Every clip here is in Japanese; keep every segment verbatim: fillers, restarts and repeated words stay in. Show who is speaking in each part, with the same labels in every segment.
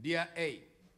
Speaker 1: Dear A。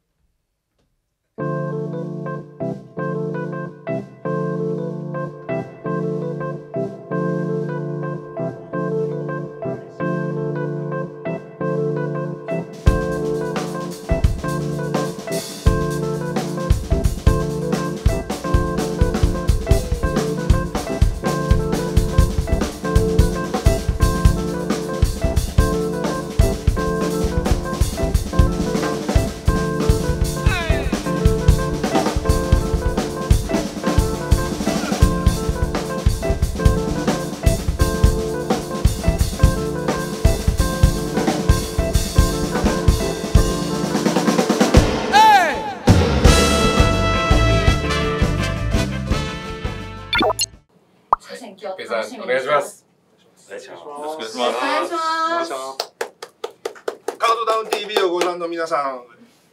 Speaker 2: お願いします。
Speaker 3: お願いします。よろしくお願いします。
Speaker 4: お願いします。
Speaker 5: カウントダウン ティーブイ をご覧の皆さん。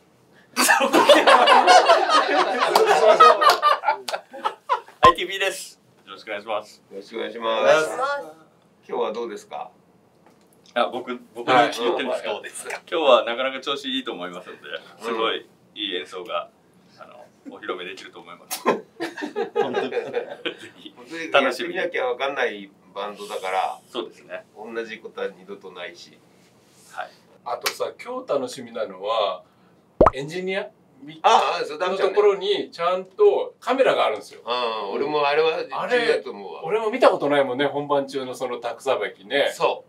Speaker 3: アイティービー です。よろしくお願いします。
Speaker 4: よろしくお願いします。今日はどうですか。
Speaker 3: あ、僕僕に言ってるんですか。今日はなかなか調子いいと思いますので、すごいいい演奏があのお披露目できると思います。本当に
Speaker 4: 楽しみなきゃわかんないバンドだから。
Speaker 3: そうですね。
Speaker 4: 同じことは二度とないし。
Speaker 3: はい。
Speaker 2: あとさ、今日楽しみなのはエンジニア
Speaker 4: ああ、そうだ
Speaker 2: のところにちゃんとカメラがあるんですよ。
Speaker 4: ああ、俺もあれは重要だと思うわ。
Speaker 2: 俺も見たことないもんね、本番中のそのタクさばきね。
Speaker 4: そう。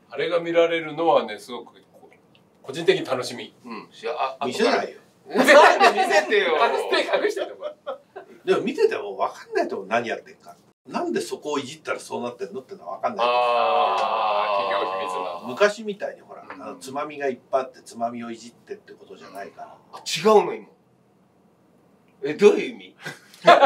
Speaker 2: あれが見られるのはね、すごく個人的に楽しみ。
Speaker 4: うん。あ、
Speaker 5: 見せないよ。
Speaker 4: 見せてよ。
Speaker 2: 隠して隠してるのか。
Speaker 5: でも見てても分かんないと思う、何やってんか。なんでそこをいじったらそうなってんのってのは分かんない。
Speaker 2: ああ、企業秘密なの。
Speaker 5: 昔みたいにほら、あのつまみがいっぱいあってつまみをいじってってことじゃないから。
Speaker 4: 違うの今。え、どういう意味？何？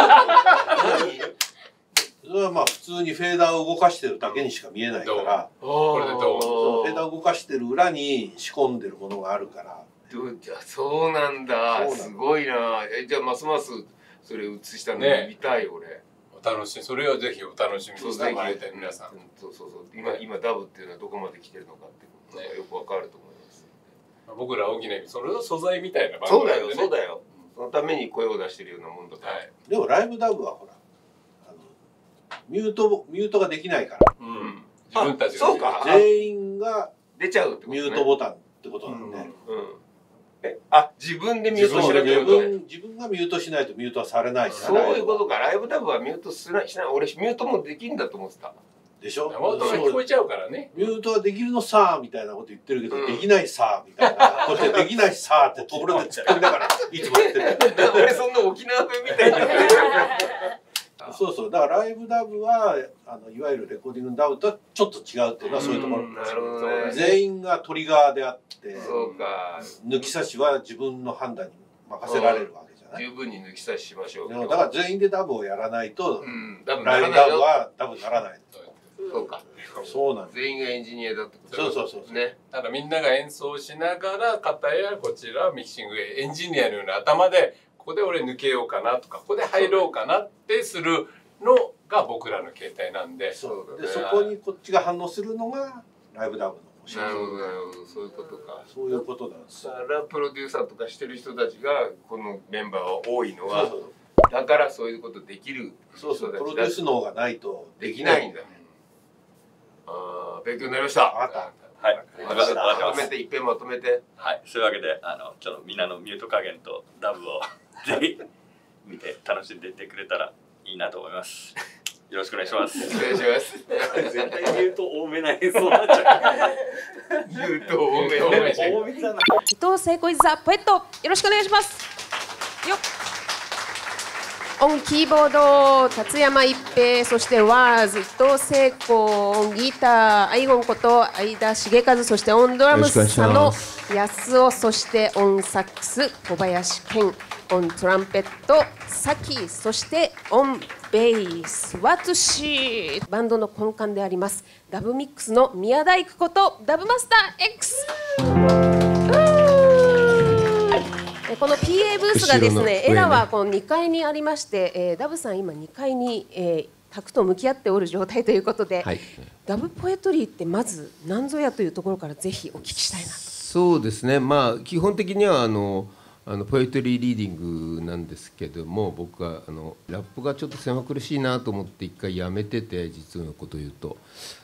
Speaker 5: それはまあ普通にフェーダーを動かしてるだけにしか見えないから、
Speaker 2: これでどう？
Speaker 5: フェーダーを動かしてる裏に仕込んでるものがあるから。
Speaker 4: どうじゃそうなんだ。すごいな。え、じゃあますますそれ映したの見たい俺。
Speaker 2: お楽しみ、それをぜひお楽しみにしてもらいたい皆さん。
Speaker 4: そうそうそう。今今ダブっていうのはどこまで来てるのかっていうことがよくわかると思います。
Speaker 2: 僕ら大きな意味、それの素材みたいな
Speaker 4: そうだよ、そうだよ。そのために声を出してるようなもんだから。
Speaker 5: でもライブダブはほら、あのミュートミュートができないから。
Speaker 2: うん。自分たち
Speaker 4: がそうか。
Speaker 5: 全員が
Speaker 4: 出ちゃう
Speaker 5: ミュートボタンってことなんで。
Speaker 4: うん。え、あ、自分でミュートしなきゃいけない。
Speaker 5: 自分がミュートしないとミュートはされないし。
Speaker 4: そういうことか。ライブダブはミュートしないしない。俺ミュートもできんだと思ってた。
Speaker 5: でしょ。
Speaker 2: 生音が聞こえちゃうからね。
Speaker 5: ミュートはできるのさーみたいなこと言ってるけど、できないさーみたいな。こうやってできないさーってところで突っ込みながらいつもやってる。
Speaker 4: 俺そんな沖縄風みたいに言ってる。
Speaker 5: そうそう。だからライブダブはあのいわゆるレコーディングダブとはちょっと違うっていうのはそういうところ。
Speaker 4: なるほどね。
Speaker 5: 全員がトリガーであって、
Speaker 4: そうか。
Speaker 5: 抜き差しは自分の判断に任せられるわけじゃない。
Speaker 4: 十分に抜き差ししましょう。
Speaker 5: だから全員でダブをやらないと、
Speaker 4: ラ
Speaker 5: イブダブはダブならない。
Speaker 4: そうか。
Speaker 5: そうなんです。
Speaker 4: 全員がエンジニアだってこと。
Speaker 2: そうそうそう。ね。だからみんなが演奏しながら、片やこちらミキシングエンジニアのような頭で、ここで俺抜けようかなとか、ここで入ろうかなってするのが僕らの形態なんで。
Speaker 5: そうで、そこにこっちが反応するのがライブダブの。
Speaker 4: なるほどなるほど、そういうことか。
Speaker 5: そういうことなんです。
Speaker 4: だからプロデューサーとかしてる人たちがこのメンバーは多いのは、だからそういうことできる
Speaker 5: そうそう、プロデュース能がないと
Speaker 4: できないんだね。ああ、勉強になりました。
Speaker 5: あった。
Speaker 3: はい。
Speaker 4: まとめていっぺんまとめて。
Speaker 3: はい。そういうわけで、あのちょっとみんなのミュート加減とダブをぜひ見て楽しんでいってくれたらいいなと思います。よろしくお願いします。
Speaker 4: お願いします。
Speaker 3: 絶対ミュート多めな演奏になっちゃ
Speaker 4: う。ミュート多め多め
Speaker 3: 多めだな。
Speaker 6: 伊藤聖子イズザポエット、よろしくお願いします。よっ。オンキーボード辰山一平、そしてワーズ伊藤聖子、オンギターアイゴンこと相田茂和、そしてオンドラムス佐野康夫、そしてオンサックス小林健、オントランペットサキ、そしてオンベースワツシ。バンドの根幹でありますダブミックスの宮大工ことダブマスター X。この ピーエー ブースがですね、エラはこのにかいにありまして、えー、ダブさん今にかいに、えー、タクと向き合っておる状態ということで、はい、ダブポエトリーってまず何ぞやというところからぜひお聞きしたいなと。
Speaker 1: そうですね、まあ基本的にはあのあのポエトリーリーディングなんですけども、僕はあのラップがちょっと狭苦しいなと思って一回やめてて、実のこと言うと。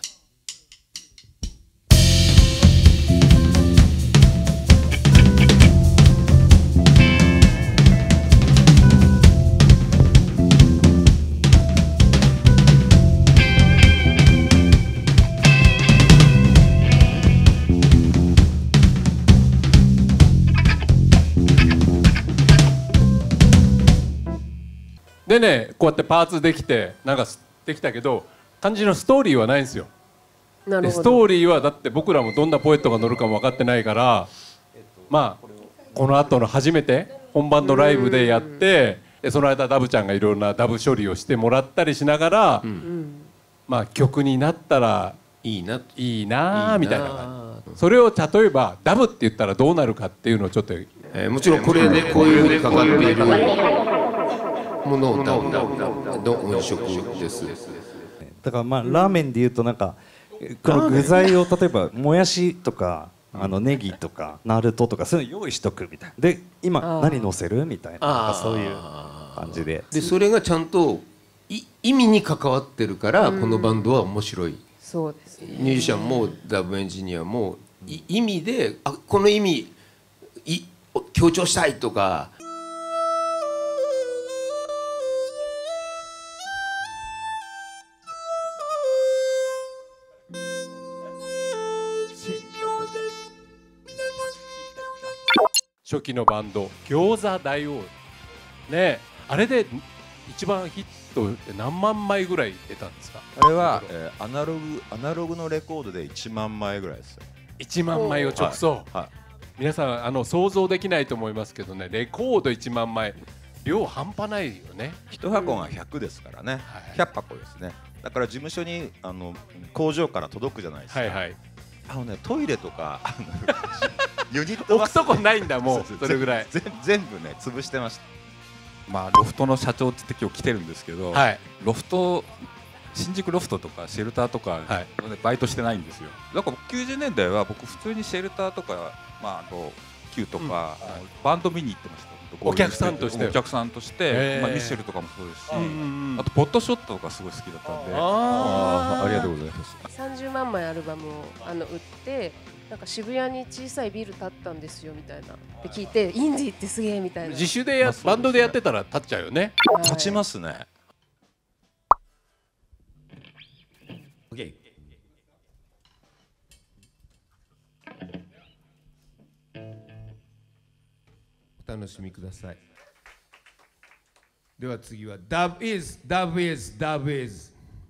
Speaker 2: でね、こうやってパーツできてなんかできたけど、肝心のストーリーはないんですよ。
Speaker 6: なるほど。
Speaker 2: でストーリーはだって僕らもどんなポエットが乗るかも分かってないから、まあこの後の初めて本番のライブでやって、でその間ダブちゃんがいろんなダブ処理をしてもらったりしながら、うん、まあ曲になったらいいないいなみたいな感じ。それを例えばダブって言ったらどうなるかっていうのをちょっと、
Speaker 1: えー、もちろんこれでこういうふうにかかっているものをダブの音色です。
Speaker 7: だからまあラーメンでいうとなんかこの具材を例えばもやしとかあのネギとかナルトとかそういうの用意しとくみたいな。で今何乗せるみたいな、そういう感じで。
Speaker 1: でそれがちゃんとい意味に関わってるからこのバンドは面白い。
Speaker 6: そうですね。
Speaker 1: ミュージシャンもダブエンジニアもい意味で、あこの意味い強調したいとか。
Speaker 2: 初期のバンド餃子大王ね、あれで一番ヒットって何万枚ぐらい出たんですか？
Speaker 8: あれは、えー、アナログアナログのレコードでいちまんまいぐらいです。
Speaker 2: いちまんまいを直送、はいはい、皆さんあの想像できないと思いますけどね、レコードいちまんまい量半端ないよね。
Speaker 8: いち箱がひゃくですからね、うん、ひゃっぱこですね。だから事務所にあの工場から届くじゃないですか。はいはい、あのね、トイレとかユニット
Speaker 2: 置くとこないんだ、もうそれぐらい
Speaker 8: 全部ね潰してました。
Speaker 9: まあロフトの社長って今日来てるんですけど、はい、ロフト新宿ロフトとかシェルターとか、はい、バイトしてないんですよ。だからきゅうじゅうねんだいは僕普通にシェルターとか、まあ、あと Q とか、うん、バンド見に行ってました。
Speaker 2: お客さんとして
Speaker 9: お客さんとして、まあ、ミッシェルとかもそうですし、あとポットショットとかすごい好きだったんで、あありがとうございます。
Speaker 6: さんじゅうまんまいアルバムをあの売って、なんか渋谷に小さいビル建ったんですよみたいなって聞いて、インディーってすげえみたいな。
Speaker 2: 自主でや、まあ、バンドでやってたら建っちゃうよね。
Speaker 8: 建ちますね。
Speaker 1: OK。お楽しみください。では次は Dub is Dub is Dub is。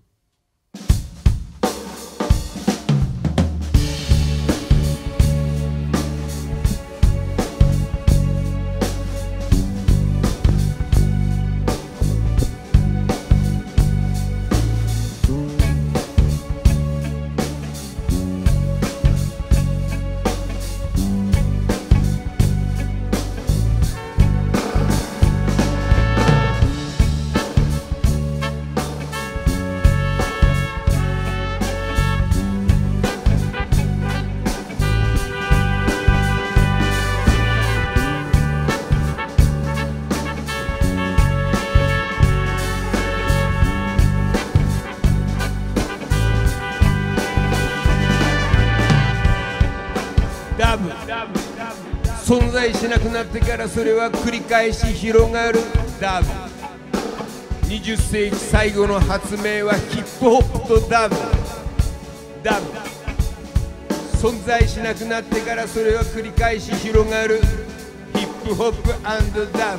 Speaker 1: 存在しなくなってからそれは繰り返し広がるダブ。にじゅっせいき最後の発明はヒップホップとダブ。ダブ存在しなくなってからそれは繰り返し広がるヒップホップ&ダブ。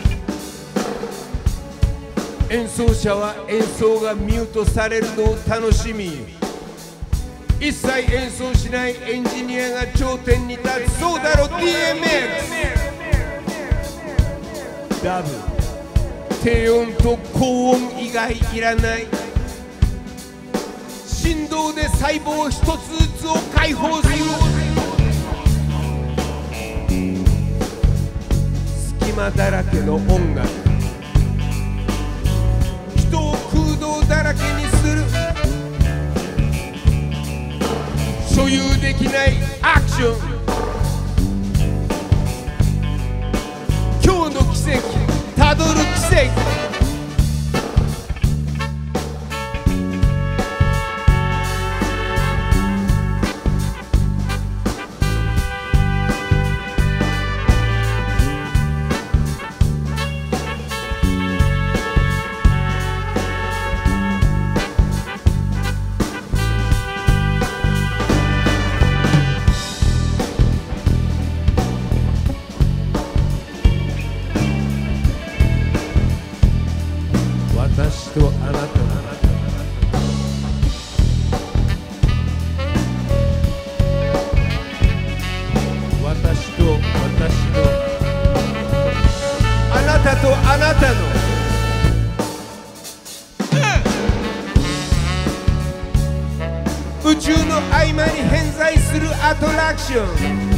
Speaker 1: 演奏者は演奏がミュートされるのを楽しみ、一切演奏しないエンジニアが頂点に立つ。そうだろ ディーエムエックス。 ダブ低音と高音以外いらない、振動で細胞一つずつを解放する。隙間だらけの音楽、人を空洞だらけにする。所有できないアクション、 たとあなたの宇宙の合間に偏在するアトラクション。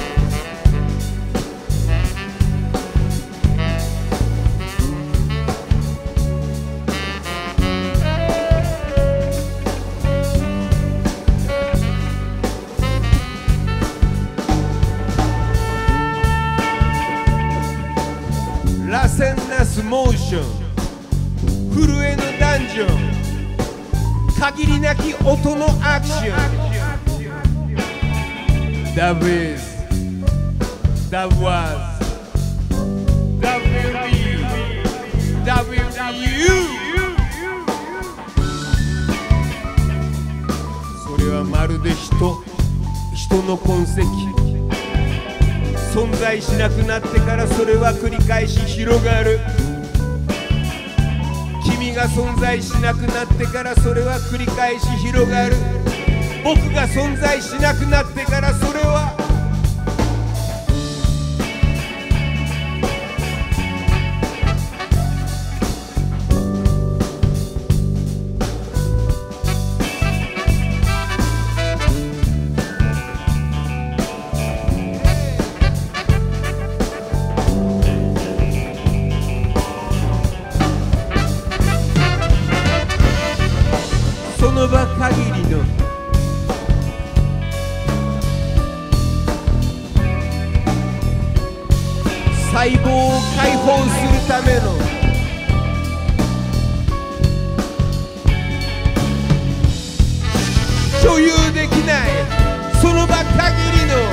Speaker 1: 螺旋なスモーション、震えのダンジョン、限りなき音のアクション。 That is, that was, that will be, that will be you。 それはまるで人、人の痕跡。存在しなくなってからそれは繰り返し広がる。君が存在しなくなってからそれは繰り返し広がる。僕が存在しなくなってからそれはその場限りの細胞を解放するための所有できないその場限りの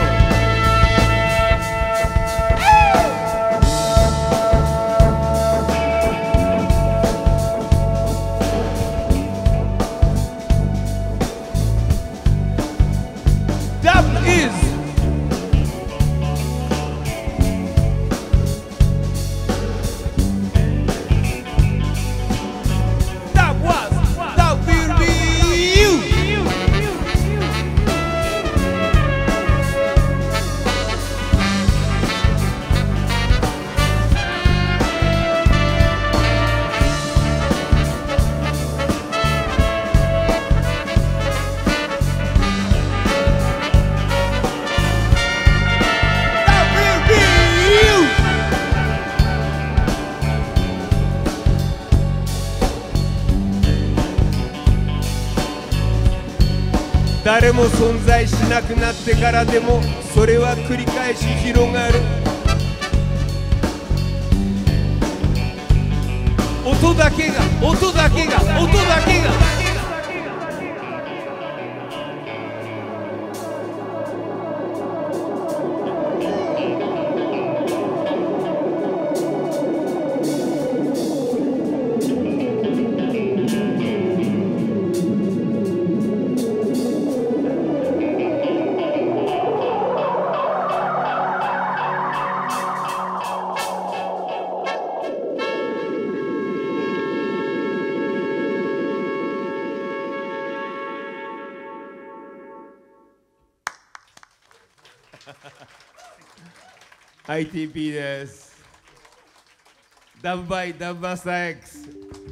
Speaker 1: 誰も存在しなくなってからでもそれは繰り返し広がる。音だけが音だけが音だけがアイティーピー です。ダブバイダブマスター X。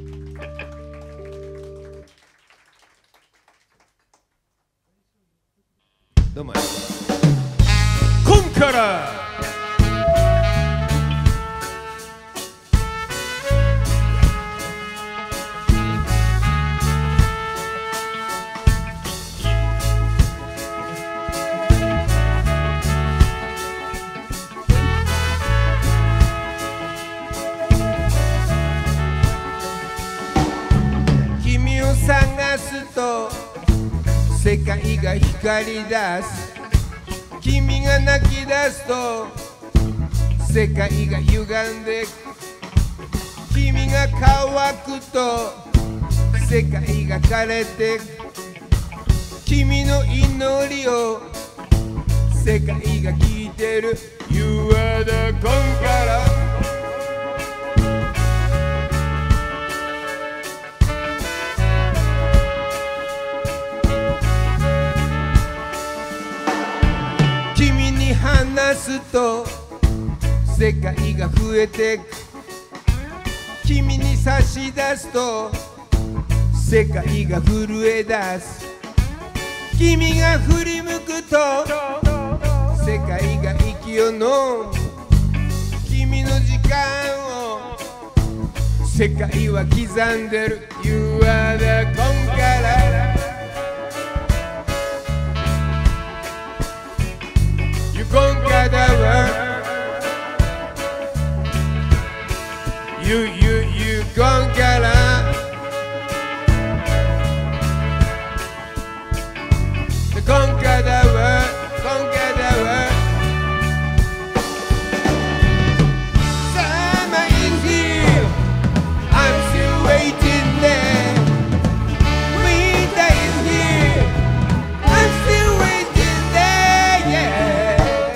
Speaker 1: どうも。コンカラー。探すと世界が光り出す。君が泣き出すと世界が歪んで君が乾くと世界が枯れて君の祈りを世界が聞いてる。 You are the conqueror。話すと世界が増えてく。 君に差し出すと世界が震え出す。君が振り向くと世界が息を飲む。君の時間を世界は刻んでる。 You are the conqueror. You conquer the world. You, you, you conqueror. The conquer the world, conquer the world. Summer is here, I'm still waiting there. Winter is here, I'm still waiting there, yeah.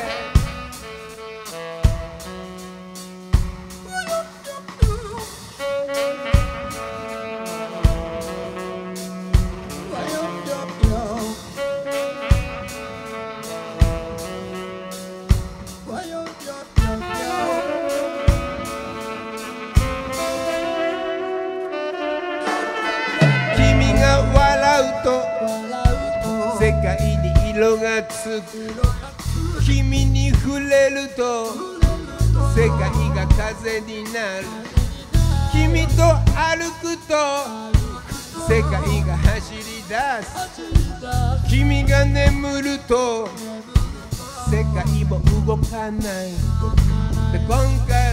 Speaker 1: Kimiが笑うと世界に色がつく。君に触れると世界が風になる。君と歩くと世界が走り出す。君が眠ると世界も動かない。で今から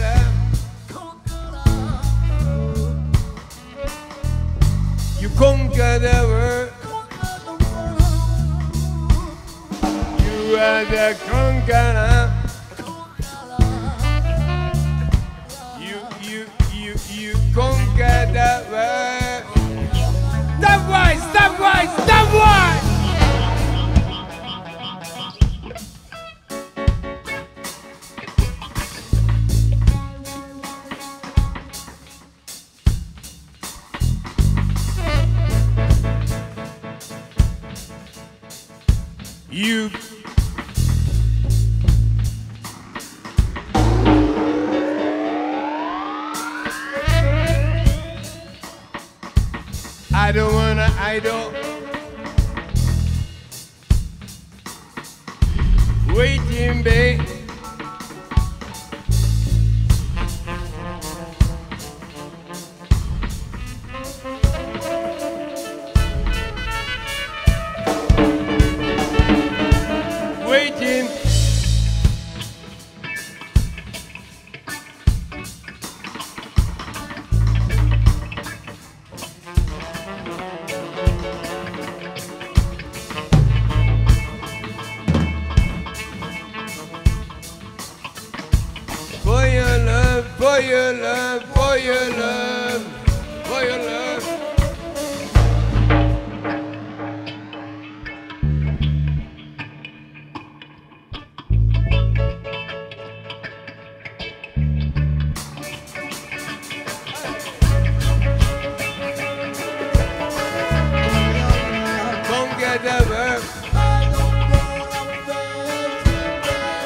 Speaker 1: You conquer the world. You are the conqueror. You, you, you, you conquer the world. Stop why, stop why, stop why. You I don't wanna idle waiting, babe. Waiting. For your love, for your love, for your love, for your love. Conquer the world.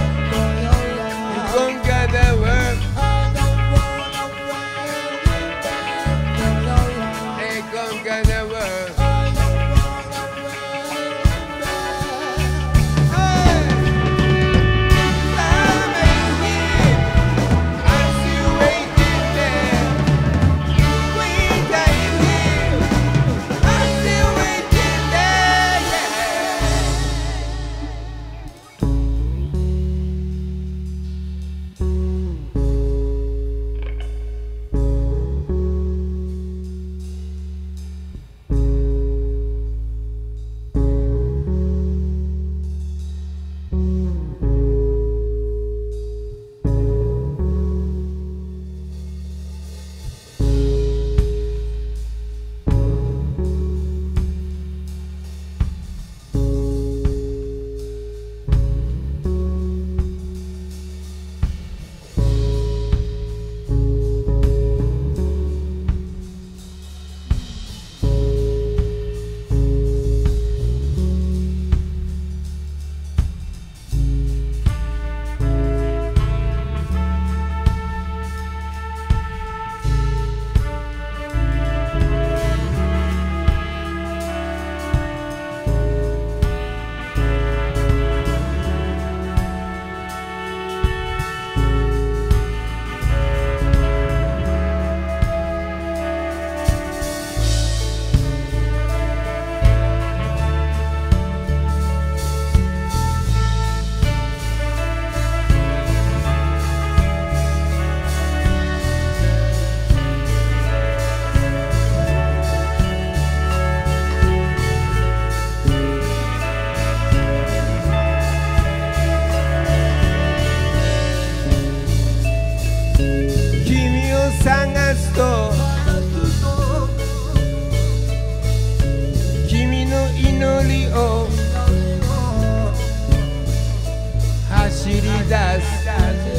Speaker 1: Conquer the world. を走り出す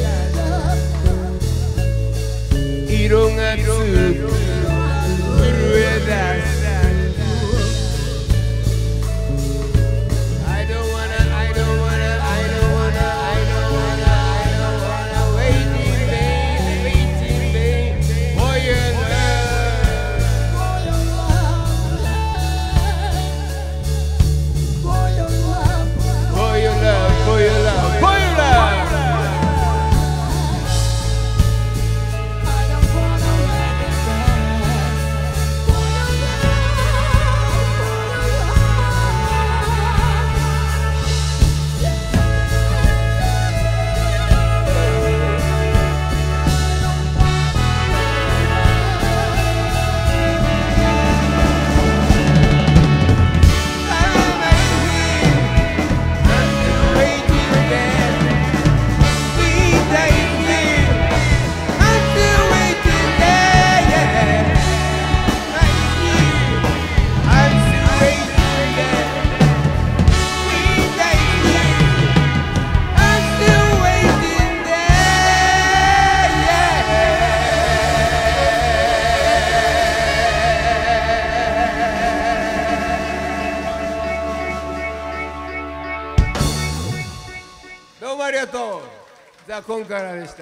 Speaker 1: 色がつく震え出す I don't wanna, I don't wanna, I don't wanna, I don't wanna, I don't wanna wait in vain, wait in vain for your love, for your love, for your love, for your love, for your love.どうもありがとう。ザ・コンカラーでした。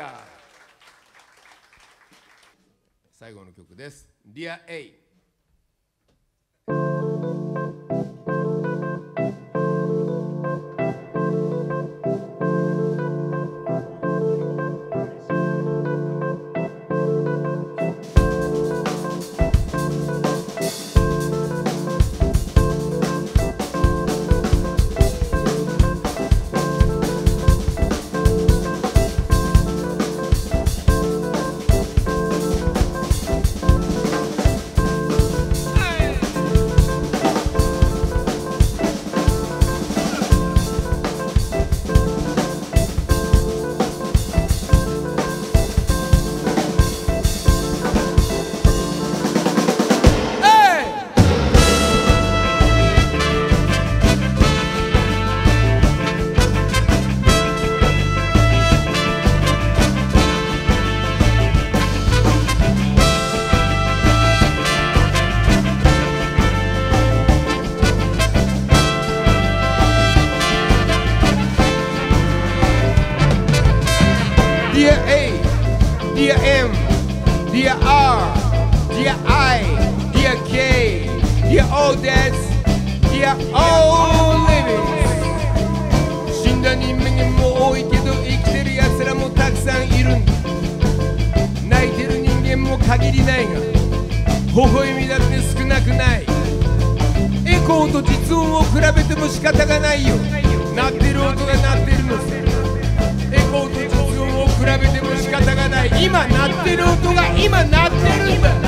Speaker 1: 最後の曲です。Dear A。Dear A, Dear M, Dear R, Dear I, Dear K, Dear all deaths, Dear all living。 死んだ人間も多いけど生きてる奴らもたくさんいるんだ。泣いてる人間も限りないが微笑みだって少なくない。エコーと実音を比べても仕方がないよ。鳴ってる音が鳴ってるのさ。エコーと実音を比べても仕方がない。今鳴ってる音が今鳴ってるんだ。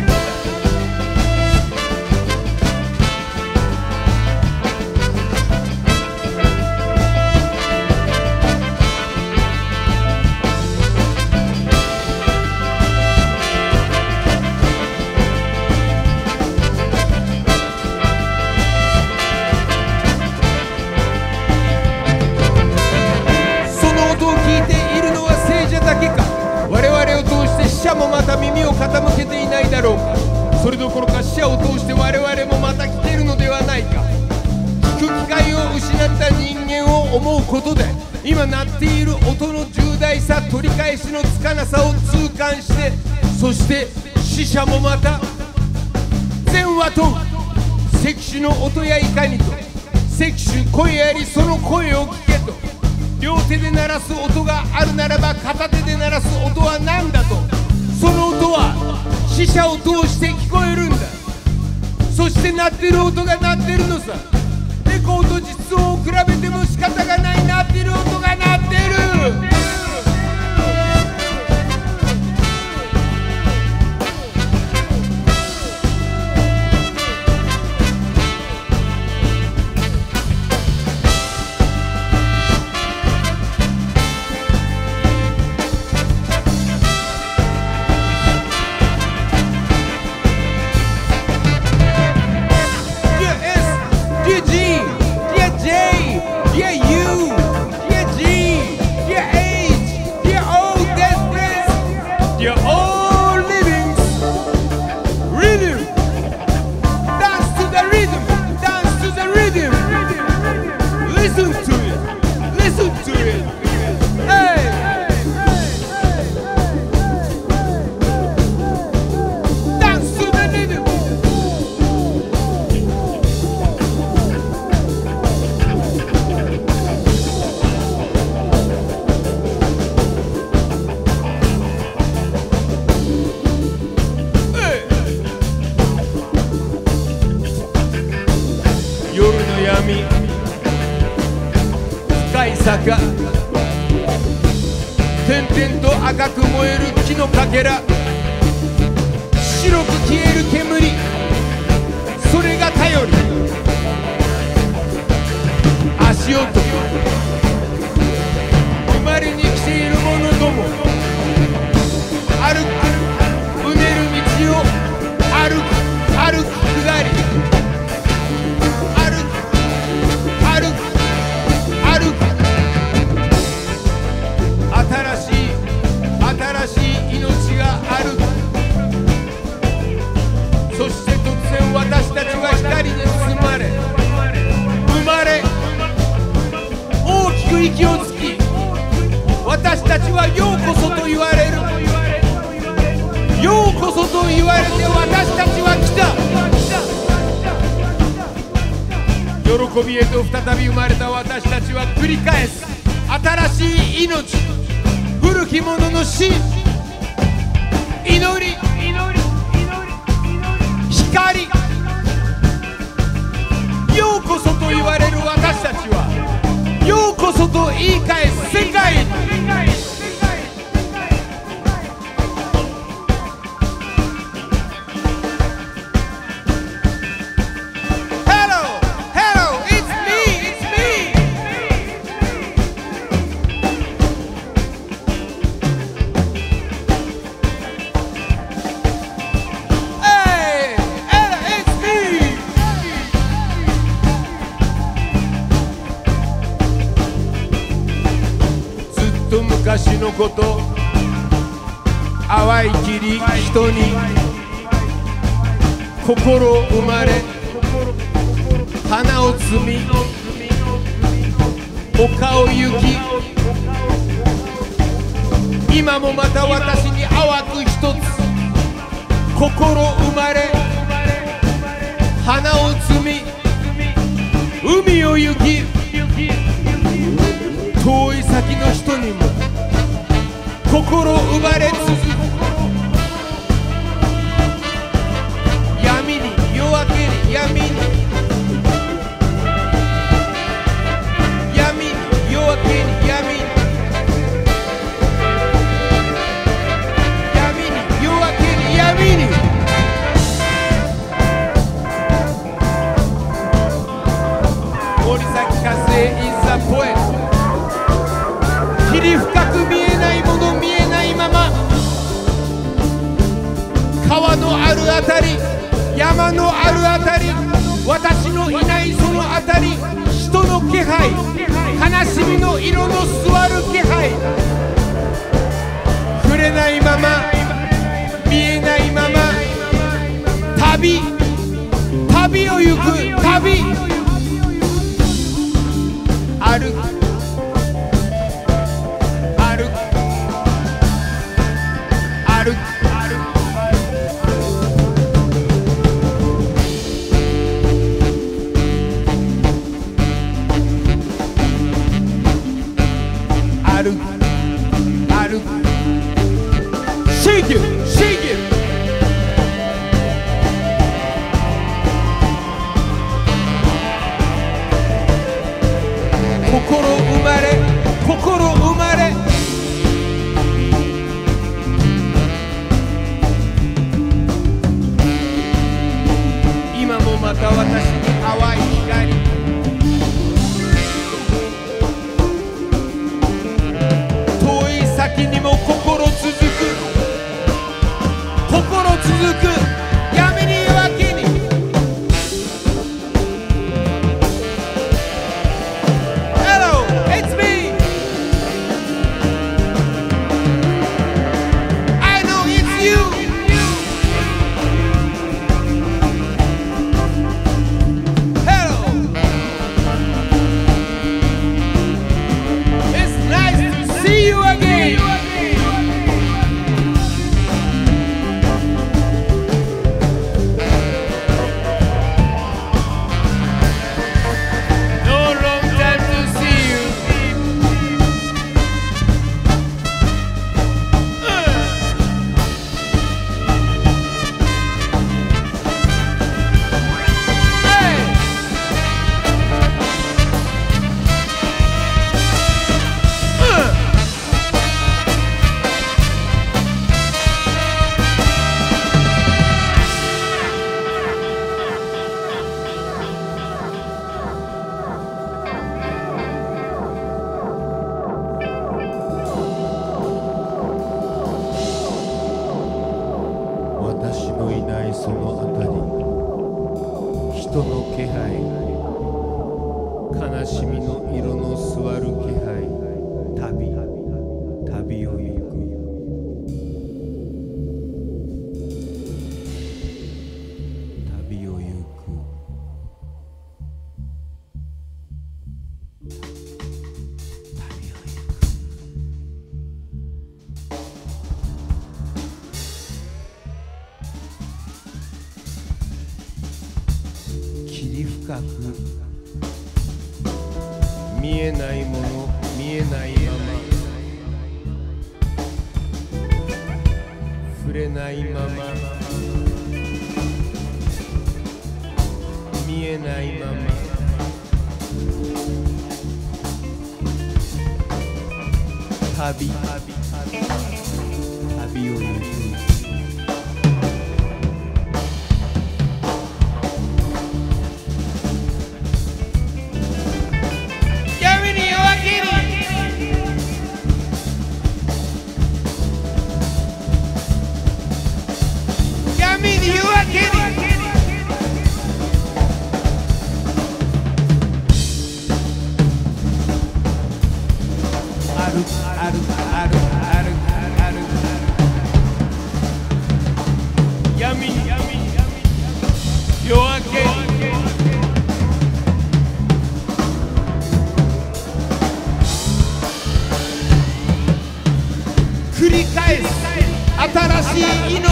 Speaker 1: 我々を通して死者もまた耳を傾けていないだろうか。それどころか死者を通して我々もまた聞けるのではないか。聞く機会を失った人間を思うことで今鳴っている音の重大さ、取り返しのつかなさを痛感して、そして死者もまた全話と石手の音やいかにと、石手声ありその声を聞けと。両手で鳴らす音があるならば片手で鳴らす音は何だと。その音は死者を通して聞こえるんだ。そして鳴ってる音が鳴ってるのさ。エコーと実音を比べても仕方がない。鳴ってる音が鳴ってる。Dear G You're all living rhythm. Dance to the rhythm. Dance to the rhythm. Listen to it. Listen to it. Hey. Dance to the rhythm.夜の闇深い坂点々と赤く燃える木のかけら白く消える煙それが頼り足音生まれに来ている者ども歩くうねる道を歩く歩く下り新しい新しい命があるそして突然私たちは光に包まれ生まれ大きく息をつき私たちはようこそと言われるようこそと言われて私たちは来た喜びへと再び生まれた私たちは繰り返す新しい命古きものの死祈り光ようこそと言われる私たちはようこそと言い返す世界に昔のこと淡い霧人に心生まれ花を摘み丘を行き今もまた私に淡く一つ心生まれ花を摘み海を行き遠い先の人にも心生まれ続く闇に夜明けに闇に闇に夜明けに闇に闇に夜明けに闇に森崎和恵 is a poet 霧深く見えないもの見えないまま川のあるあたり山のあるあたり私のいないそのあたり人の気配悲しみの色の座る気配触れないまま見えないまま旅旅を行く旅歩くShake it, shake it. その辺り、人の気配、悲しみの色の座る気配、旅旅を行く。旅を行く。霧深く見えないもの見えないまま触れないまま見えないまま旅旅を行く。繰り返す新しい命。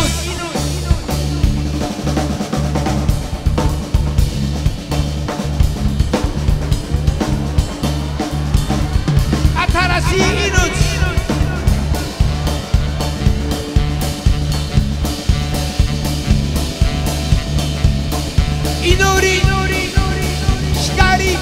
Speaker 1: 新しい命。祈り、光。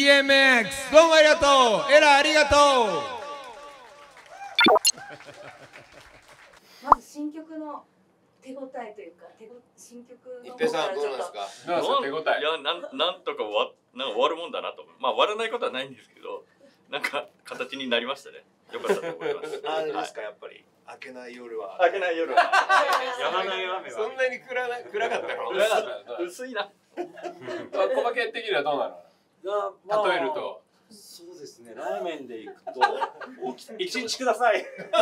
Speaker 1: イーエムエックス どうもありがとう。エラありがとう。
Speaker 10: まず新曲の手応えというか、手ご新曲の
Speaker 4: 一平さんどうなんですか。
Speaker 2: なんですか手応え。
Speaker 3: いやなんなんとかわなんか終わるもんだなと思う。まあ終わらないことはないんですけど、なんか形になりましたね。よかったと思います。
Speaker 5: あれですか、やっぱり明けない夜は
Speaker 3: 明けない夜は
Speaker 5: やまない雨は
Speaker 4: そんなに暗な暗かったの。
Speaker 2: 暗かった。
Speaker 3: 薄いな。
Speaker 2: 小馬券的にはどうなの？例えると。
Speaker 5: そうですね、ラーメンでいくと一日ください。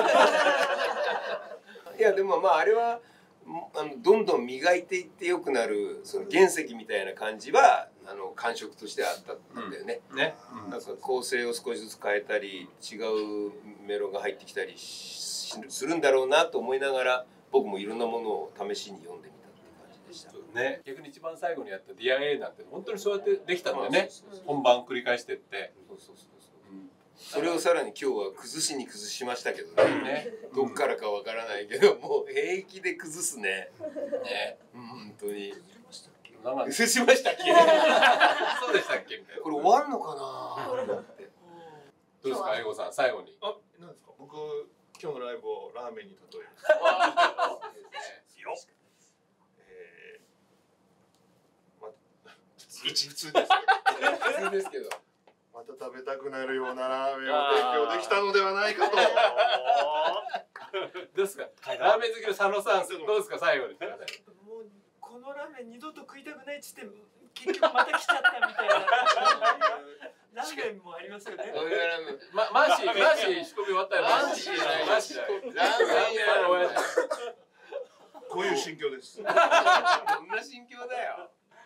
Speaker 4: いやでもまああれはあのどんどん磨いていって良くなるその原石みたいな感じはあの感触としてあったんだよね。
Speaker 2: うん、ね、
Speaker 4: うん、なんか構成を少しずつ変えたり違うメロが入ってきたりするんだろうなと思いながら僕もいろんなものを試しに読んでみたっていう感じでした。
Speaker 2: ね、逆に一番最後にやった ディアエー なんて本当にそうやってできたんだよね。本番繰り返してって。そうそうそうそう。
Speaker 4: それをさらに今日は崩しに崩しましたけどね。どっからかわからないけどもう平気で崩すね。ね、本当に。崩しましたっけ？
Speaker 2: そうでしたっけみたいな。
Speaker 4: これ終わんのかな？
Speaker 2: どうですか、英語さん最後に。
Speaker 5: あ、なんですか。僕今日のライブをラーメンに例える。えー、ま一普通です。
Speaker 4: 普通ですけど。
Speaker 5: また食べたくなるようなラーメンを提供できたのではないかと。
Speaker 2: どうですか。ラーメン好きの佐野さん、どうですか最後に。
Speaker 11: もうこのラーメン二度と食いたくないっつって結局また来ちゃったみたいな。ラーメンもありますよね。
Speaker 2: まマジマジ仕込み終わったよ。マジじゃないマジだよ。ラーメン屋の親父。
Speaker 5: こういう心境です。
Speaker 4: どんな心境だよ。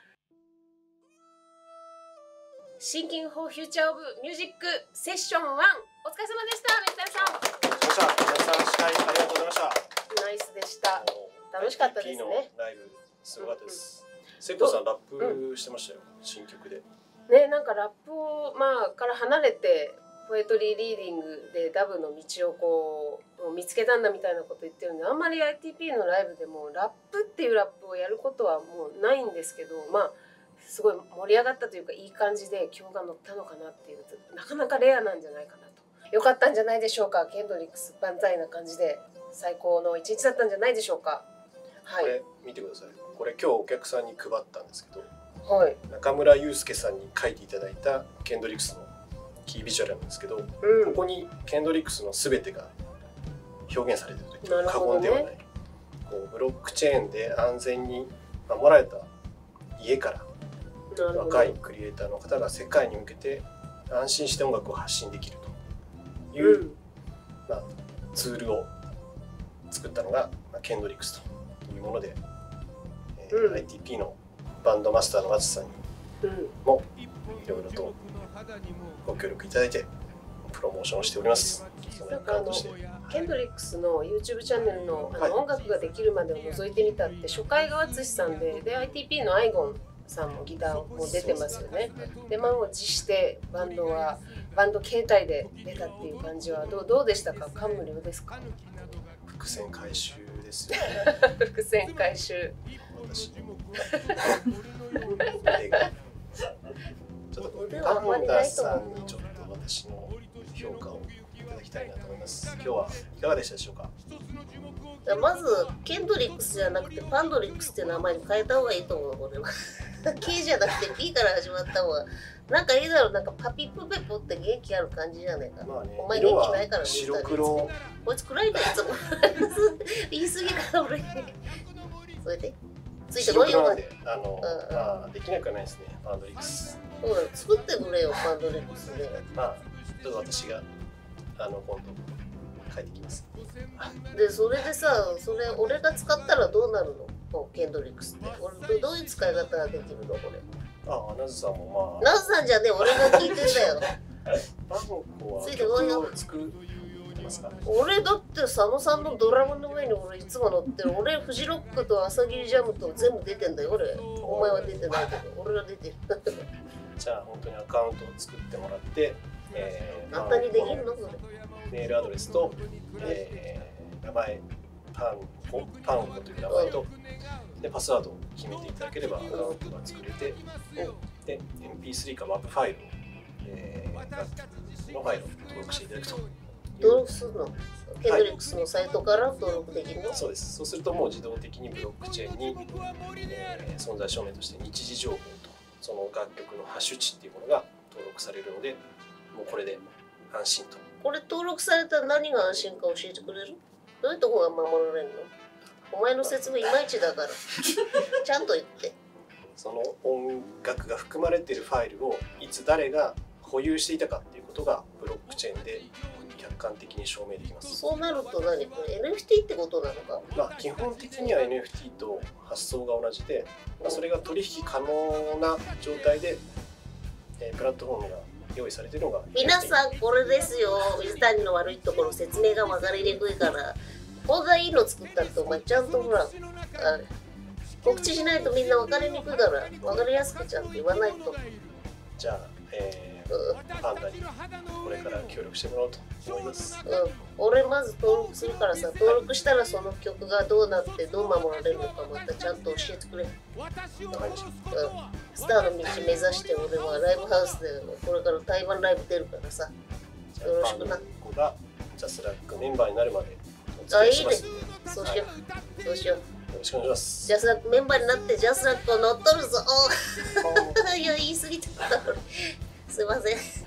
Speaker 6: シンキングフォーフューチャーオブミュージックセッションワン、お疲れ様でした。メキタさん。
Speaker 5: 皆さん司会ありがとうございました。
Speaker 6: ナイスでした。楽しかったですね。
Speaker 12: ライブすごかったです。セッコさんラップしてましたよ、新曲で。
Speaker 6: ね、なんかラップをまあから離れてポエトリーリーディングでダブの道をこう見つけたんだみたいなこと言ってるんで、あんまり アイティーピー のライブでもラップっていうラップをやることはもうないんですけど、まあすごい盛り上がったというかいい感じで今日が乗ったのかなっていう、なかなかレアなんじゃないかなと。よかったんじゃないでしょうか。ケンドリックス万歳な感じで最高の一日だったんじゃないでしょうか。はい、
Speaker 12: これ見てください。これ今日お客さんに配ったんですけど、
Speaker 6: はい、
Speaker 12: 中村祐介さんに書いていただいたケンドリックスのキービジュアルなんですけど、うん、ここにケンドリックスの全てが表現されていると言って過言ではない、ね、こうブロックチェーンで安全に守られた家から若いクリエイターの方が世界に向けて安心して音楽を発信できるという、うん、まあ、ツールを作ったのが、まあ、ケンドリックスというもので、えーうん、アイティーピー のバンドマスターの松さんにもいろいろとご協力いただいてプロモーションをしております。
Speaker 6: なんかあのケンドリックスの YouTube チャンネルのあの、はい、音楽ができるまでを覗いてみたって初回が淳さんで、で アイティーピー のアイゴンさんもギターも出てますよね。で満を持してバンドはバンド形態で出たっていう感じはどうどうでしたか。感無量ですか。
Speaker 12: 伏線回収ですよ
Speaker 6: ね。伏線回収。
Speaker 12: 私腕がちょっとパンダさんにちょっと私の評価をいただきたいなと思います。今日はいかがでしたでしょうか。
Speaker 13: まずケンドリックスじゃなくてパンドリックスって名前に変えた方がいいと思う。これは K じゃなくて P から始まった方がなんかいいだろう。なんかパピプペポって元気ある感じじゃないかな、まあね、お前元気ないからね。
Speaker 12: 白黒
Speaker 13: こいつ暗いのいつも言い過ぎかな俺。それでついてこいよ。
Speaker 12: あの、うん、まあできなくはないですね。パンドリックス
Speaker 13: そうだ、作ってくれよパンドリックスで。
Speaker 12: まあちょっと私があの今度書いてきます。
Speaker 13: でそれでさ、それ俺が使ったらどうなるの。ケンドリックスって俺どういう使い方ができるのこれ。
Speaker 12: ああ、ナズさんもま
Speaker 13: あナズさんじゃねえ、俺が聞いてんだよ。
Speaker 12: バンコは
Speaker 13: ついてこいよ。
Speaker 12: 作ってますか。
Speaker 13: 俺だって佐野さんのドラムの上に俺いつも乗ってる。俺フジロックと朝霧ジャムと全部出てんだよ俺。お前は出てないけど俺は出てる。
Speaker 12: じゃあ本当にアカウントを作ってもらって、
Speaker 13: えー、簡単にできるのそれ。
Speaker 12: メールアドレスと、えー、名前パンコパンコという名前と、うん、でパスワードを決めていただければアカウントが作れて、うん、で エムピースリー か ワブ ファイルをえー、のファイルを登録していただくと。
Speaker 13: 登録するの？ケンドリックスのサイトから登録できるの？
Speaker 12: そうです。そうするともう自動的にブロックチェーンに、えー、存在証明として日時情報とその楽曲のハッシュ値っていうものが登録されるので、もうこれで安心と。
Speaker 13: これ登録されたら何が安心か教えてくれる？どういうとこが守られるの？お前の説明いまいちだからちゃんと言って。
Speaker 12: その音楽が含まれているファイルをいつ誰が保有していたかっていうことがブロックチェーンで客観的に証明できます。
Speaker 13: そうなると何これ エヌエフティー ってことなのか？
Speaker 12: まあ基本的には エヌエフティー と発想が同じで、まあ、それが取引可能な状態で、えー、プラットフォームが用意されているのが
Speaker 13: 皆さんこれですよ。水谷の悪いところ説明が分かりにくいから、こんないいの作ったってお前ちゃんとほらあれ告知しないとみんな分かりにくいから分かりやすくちゃんと言わないと。
Speaker 12: じゃあ、えー、パンダにこれから協力してもらおうと思います。
Speaker 13: うん、俺まず登録するからさ、登録したらその曲がどうなってどう守られるのかまたちゃんと教えてくれ。わかりました。うん、スターの道目指して俺はライブハウスでこれから台湾ライブ出るからさ、よろしくな。
Speaker 12: ここがジャスラックメンバーになるまで
Speaker 13: あ、いいね。そうしよう。そうしよう。
Speaker 12: よろしくお願いします。
Speaker 13: ジャスラックメンバーになってジャスラックを乗っ取るぞ。いや、言い過ぎた。すいません。